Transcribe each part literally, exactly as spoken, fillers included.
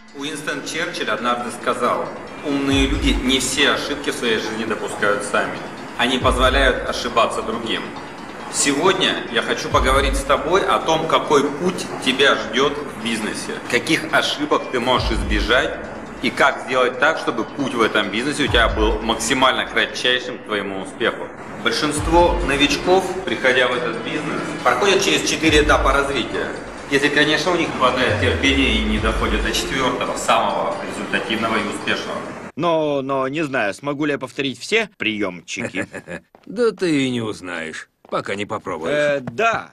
Уинстон Черчилль однажды сказал: умные люди не все ошибки в своей жизни допускают сами. Они позволяют ошибаться другим. Сегодня я хочу поговорить с тобой о том, какой путь тебя ждет в бизнесе, каких ошибок ты можешь избежать и как сделать так, чтобы путь в этом бизнесе у тебя был максимально кратчайшим к твоему успеху. Большинство новичков, приходя в этот бизнес, проходят через четыре этапа развития. Если, конечно, у них хватает терпения и не доходят до четвертого, самого результативного и успешного. Но, но не знаю, смогу ли я повторить все приемчики. Да ты и не узнаешь, пока не попробуешь. Э, да.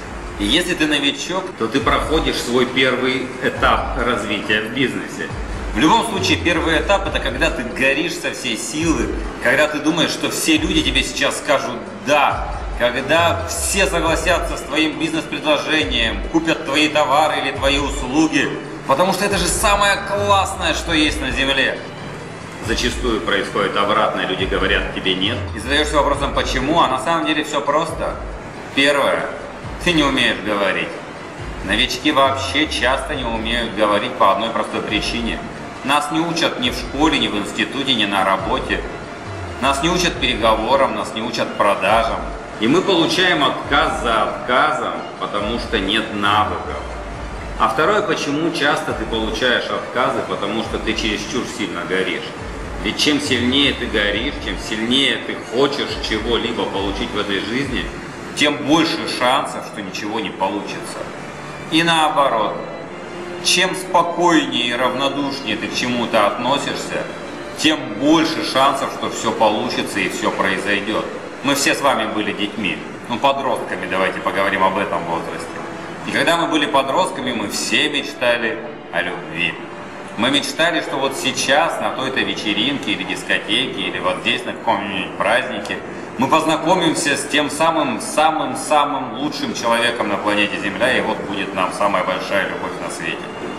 И если ты новичок, то ты проходишь свой первый этап развития в бизнесе. В любом случае, первый этап – это когда ты горишь со всей силы, когда ты думаешь, что все люди тебе сейчас скажут «да», когда все согласятся с твоим бизнес-предложением, купят твои товары или твои услуги, потому что это же самое классное, что есть на земле. Зачастую происходит обратное, люди говорят тебе «нет». И задаешься вопросом «почему?», а на самом деле все просто. Первое – ты не умеешь говорить. Новички вообще часто не умеют говорить по одной простой причине. Нас не учат ни в школе, ни в институте, ни на работе. Нас не учат переговорам, нас не учат продажам. И мы получаем отказ за отказом, потому что нет навыков. А второе, почему часто ты получаешь отказы, потому что ты чересчур сильно горишь. Ведь чем сильнее ты горишь, чем сильнее ты хочешь чего-либо получить в этой жизни, тем больше шансов, что ничего не получится. И наоборот, чем спокойнее и равнодушнее ты к чему-то относишься, тем больше шансов, что все получится и все произойдет. Мы все с вами были детьми, ну подростками, давайте поговорим об этом возрасте. И когда мы были подростками, мы все мечтали о любви. Мы мечтали, что вот сейчас на той-то вечеринке или дискотеке, или вот здесь на каком-нибудь празднике мы познакомимся с тем самым-самым-самым лучшим человеком на планете Земля, и вот будет нам самая большая любовь на свете.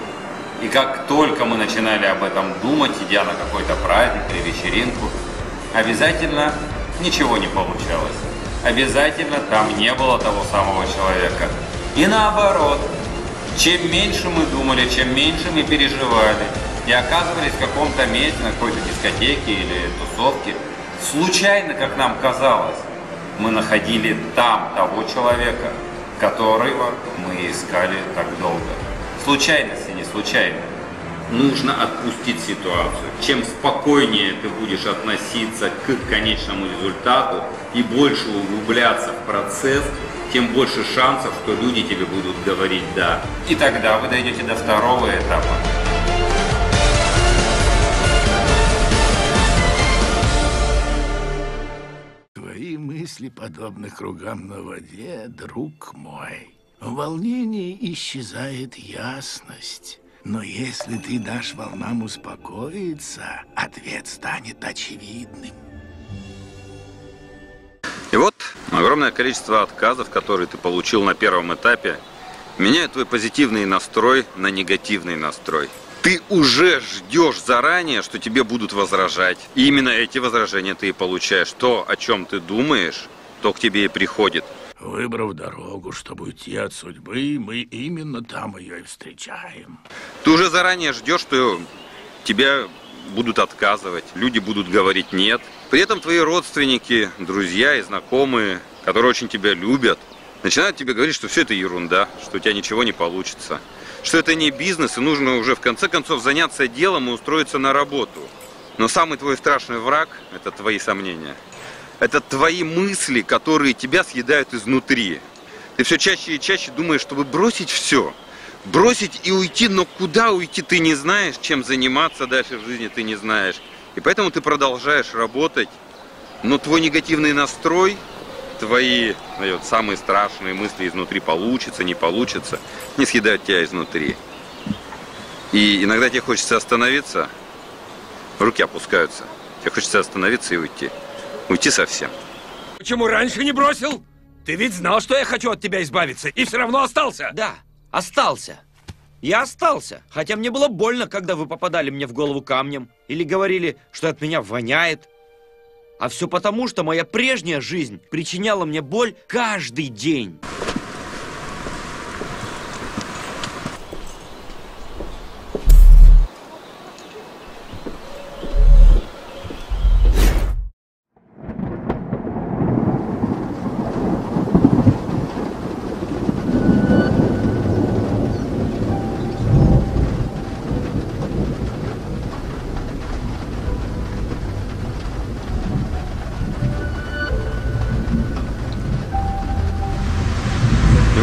И как только мы начинали об этом думать, идя на какой-то праздник или вечеринку, обязательно ничего не получалось. Обязательно там не было того самого человека. И наоборот, чем меньше мы думали, чем меньше мы переживали, и оказывались в каком-то месте, на какой-то дискотеке или тусовке, случайно, как нам казалось, мы находили там того человека, которого мы искали так долго. Случайность и не случайно. Нужно отпустить ситуацию. Чем спокойнее ты будешь относиться к конечному результату и больше углубляться в процесс, тем больше шансов, что люди тебе будут говорить «да». И тогда вы дойдете до второго этапа. Твои мысли подобны кругам на воде, друг мой. В волнении исчезает ясность. Но если ты дашь волнам успокоиться, ответ станет очевидным. И вот огромное количество отказов, которые ты получил на первом этапе, меняет твой позитивный настрой на негативный настрой. Ты уже ждешь заранее, что тебе будут возражать. И именно эти возражения ты и получаешь. То, о чем ты думаешь, то к тебе и приходит. Выбрав дорогу, чтобы уйти от судьбы, мы именно там ее и встречаем. Ты уже заранее ждешь, что тебя будут отказывать, люди будут говорить «нет». При этом твои родственники, друзья и знакомые, которые очень тебя любят, начинают тебе говорить, что все это ерунда, что у тебя ничего не получится, что это не бизнес, и нужно уже в конце концов заняться делом и устроиться на работу. Но самый твой страшный враг – это твои сомнения. Это твои мысли, которые тебя съедают изнутри. Ты все чаще и чаще думаешь, чтобы бросить все. Бросить и уйти, но куда уйти ты не знаешь, чем заниматься дальше в жизни ты не знаешь. И поэтому ты продолжаешь работать, но твой негативный настрой, твои наверное, самые страшные мысли изнутри, получится, не получится, не съедают тебя изнутри. И иногда тебе хочется остановиться, руки опускаются, тебе хочется остановиться и уйти. Уйти совсем. Почему раньше не бросил? Ты ведь знал, что я хочу от тебя избавиться, и все равно остался. Да, остался. Я остался, хотя мне было больно, когда вы попадали мне в голову камнем или говорили, что от меня воняет. А все потому, что моя прежняя жизнь причиняла мне боль каждый день.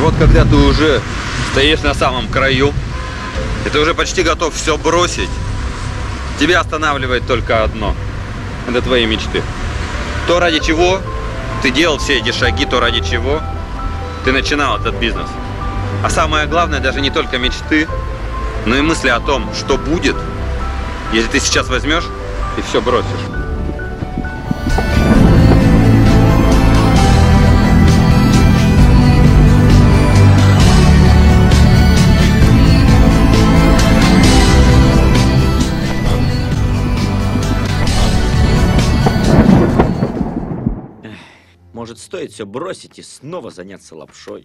вот когда ты уже стоишь на самом краю, и ты уже почти готов все бросить, тебя останавливает только одно. Это твои мечты. То, ради чего ты делал все эти шаги, то, ради чего ты начинал этот бизнес. А самое главное, даже не только мечты, но и мысли о том, что будет, если ты сейчас возьмешь и все бросишь. Может, стоит все бросить и снова заняться лапшой?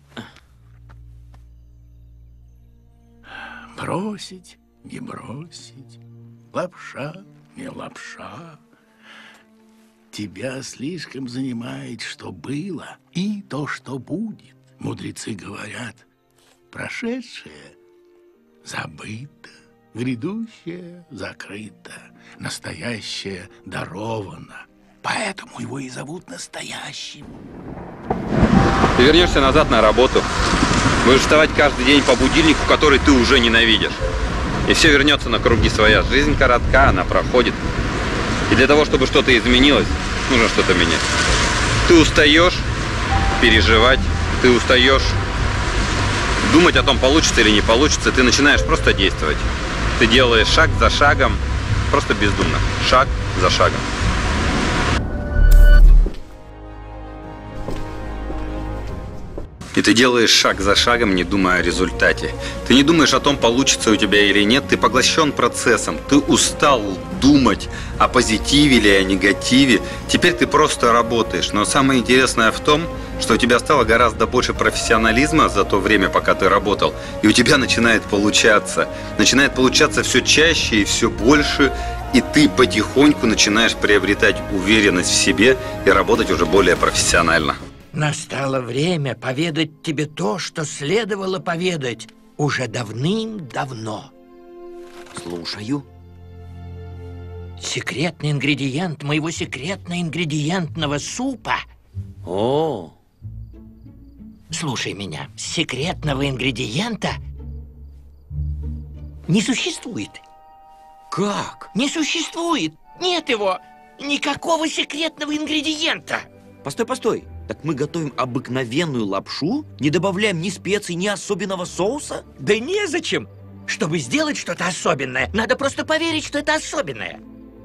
Бросить, не бросить, лапша, не лапша. Тебя слишком занимает, что было, и то, что будет. Мудрецы говорят, прошедшее забыто, грядущее закрыто, настоящее даровано. Поэтому его и зовут настоящим. Ты вернешься назад на работу. Будешь вставать каждый день по будильнику, который ты уже ненавидишь. И все вернется на круги своя. Жизнь коротка, она проходит. И для того, чтобы что-то изменилось, нужно что-то менять. Ты устаешь переживать, ты устаешь думать о том, получится или не получится. Ты начинаешь просто действовать. Ты делаешь шаг за шагом, просто бездумно. Шаг за шагом. И ты делаешь шаг за шагом, не думая о результате. Ты не думаешь о том, получится у тебя или нет. Ты поглощен процессом. Ты устал думать о позитиве или о негативе. Теперь ты просто работаешь. Но самое интересное в том, что у тебя стало гораздо больше профессионализма за то время, пока ты работал. И у тебя начинает получаться. Начинает получаться все чаще и все больше. И ты потихоньку начинаешь приобретать уверенность в себе и работать уже более профессионально. Настало время поведать тебе то, что следовало поведать уже давным-давно. Слушаю. Секретный ингредиент моего секретно-ингредиентного супа. О, Слушай меня, секретного ингредиента не существует. как? Не существует. Нет его. Никакого секретного ингредиента. Постой, постой. Так мы готовим обыкновенную лапшу? Не добавляем ни специй, ни особенного соуса? Да незачем. Чтобы сделать что-то особенное, надо просто поверить, что это особенное.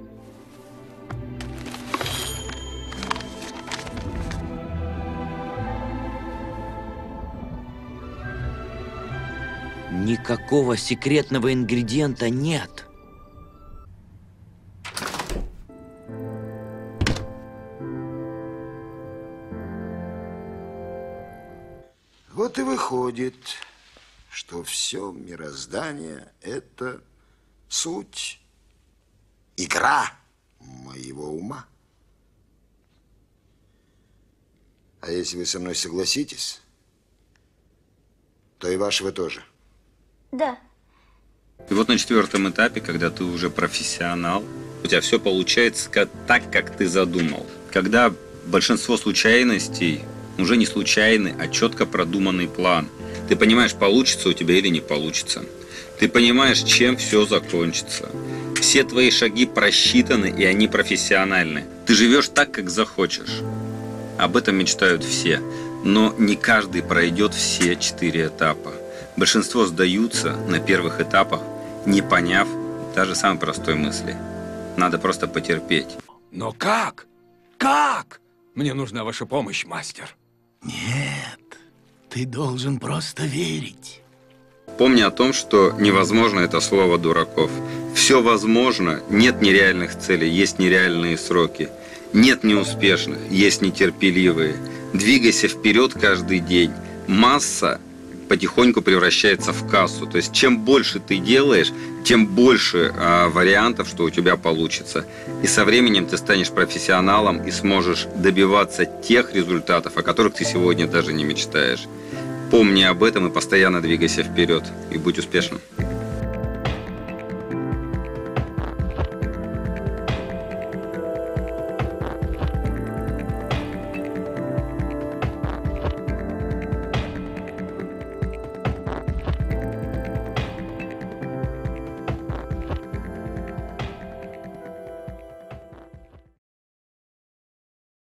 Никакого секретного ингредиента нет. Вот и выходит, что все мироздание – это суть, игра моего ума. А если вы со мной согласитесь, то и вашего тоже. Да. И вот на четвертом этапе, когда ты уже профессионал, у тебя все получается так, как ты задумал. Когда большинство случайностей уже не случайный, а четко продуманный план. Ты понимаешь, получится у тебя или не получится. Ты понимаешь, чем все закончится. Все твои шаги просчитаны, и они профессиональны. Ты живешь так, как захочешь. Об этом мечтают все. Но не каждый пройдет все четыре этапа. Большинство сдаются на первых этапах, не поняв даже самой простой мысли. Надо просто потерпеть. Но как? Как? Мне нужна ваша помощь, мастер. Нет, ты должен просто верить. Помни о том, что невозможно это слово дураков. Все возможно, нет нереальных целей, есть нереальные сроки. Нет неуспешных, есть нетерпеливые. Двигайся вперед каждый день. Масса потихоньку превращается в кассу. То есть чем больше ты делаешь, тем больше а, вариантов, что у тебя получится. И со временем ты станешь профессионалом и сможешь добиваться тех результатов, о которых ты сегодня даже не мечтаешь. Помни об этом и постоянно двигайся вперед. И будь успешным.